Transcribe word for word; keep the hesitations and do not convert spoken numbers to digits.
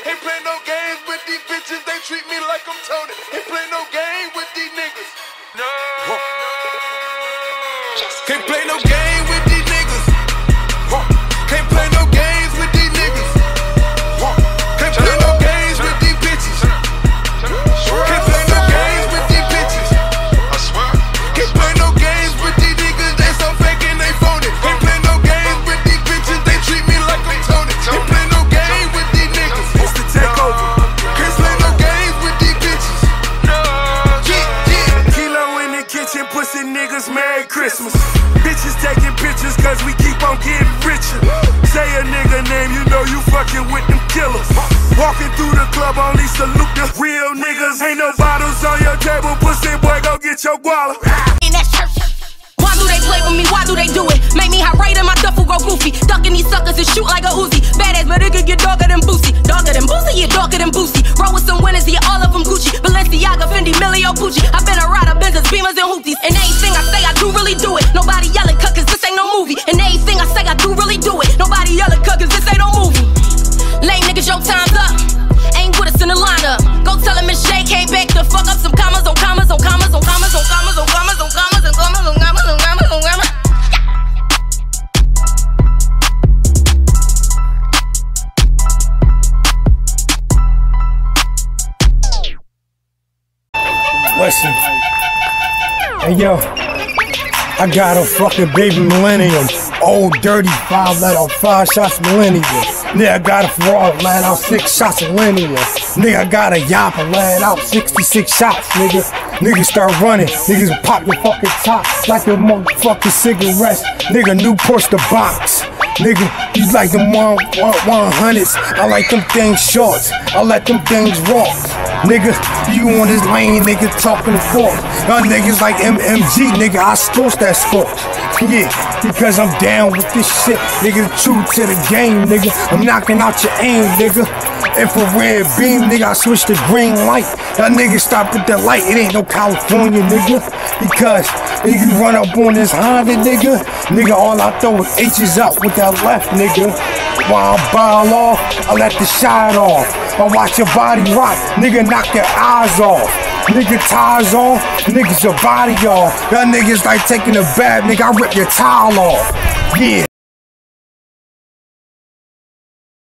Ain't play no games with these bitches, they treat me like I'm Tony. Ain't play no game with these niggas. No. Can't play no game with these niggas. Can't play no games with these niggas. Can't play no games with these bitches. Can't play no games with these bitches. I swear. Can't play no games with these niggas. They so fake and they phony. Can't play no games with these bitches. They treat me like I'm Tony. Can't play no game with these niggas. It's the takeover. Can't play no games with these bitches. Yeah, yeah. Kilo in the kitchen, pussy niggas, Merry Christmas. Bitches taking pictures cause we keep on getting richer. Say a nigga name, you know you fucking with them killers. Walking through the club, only salute the real niggas. Ain't no bottles on your table, pussy boy, go get your guala. In that church. Why do they play with me? Why do they do it? Make me hot right in my duffel go goofy. Ducking these suckers and shoot like a Uzi. Badass, but it could get darker than Boosie. Darker than Boosie, yeah, darker than Boosie. Roll with some winners, yeah, all of them Gucci. Balenciaga, Fendi, Millie, Pucci. I been a rider, Benzes, Beamers, and Hoopties. And everything I say, I do really do it. Nobody yelling, cut, cause this ain't no movie. And everything I say, I do really do it. Nobody yelling, cut, cause this ain't no movie. Lame niggas, your time's up. Ain't with us in the lineup. Go tell him Miss J came back to fuck up some commas on commas on commas on commas on commas on commas on commas on commas on commas on commas on commas. Listen, hey yo, I got a fucking baby millennium, old dirty five let out five shots millennium. Nigga, I got a Ferrari laying out six shots millennium. Nigga, I got a Yappa laying out sixty-six shots, nigga. Niggas start running, niggas pop your fucking top like your motherfucking cigarettes. Nigga, new Porsche the box. Nigga, you like them one, one, one hundreds. I like them things shorts. I let them things rock. Nigga, you on this lane, nigga, talking to fork. Y'all niggas like M M G, nigga, I scorch that sport. Yeah, because I'm down with this shit. Nigga, true to the game, nigga. I'm knocking out your aim, nigga. Infrared beam, nigga, I switch to green light. Y'all niggas stop with that light, it ain't no California, nigga. Because if you run up on this Honda, nigga, nigga, all I throw is H's up with that left, nigga. While I ball off, I let the shot off. I watch your body rock, nigga, knock your eyes off. Nigga, tires on, niggas your body off. Y'all niggas like taking a bath, nigga, I rip your towel off. Yeah,